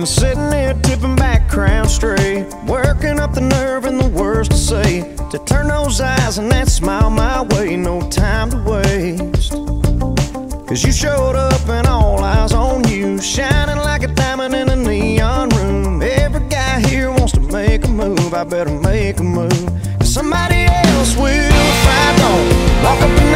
been sitting here tipping back, crown straight, working up the nerve and the words to say, to turn those eyes and that smile my way. No time to waste, 'cause you showed up and all eyes on you, shining like a diamond in a neon room. Every guy here wants to make a move. I better make a move, 'cause somebody else will if I don't. Walk up and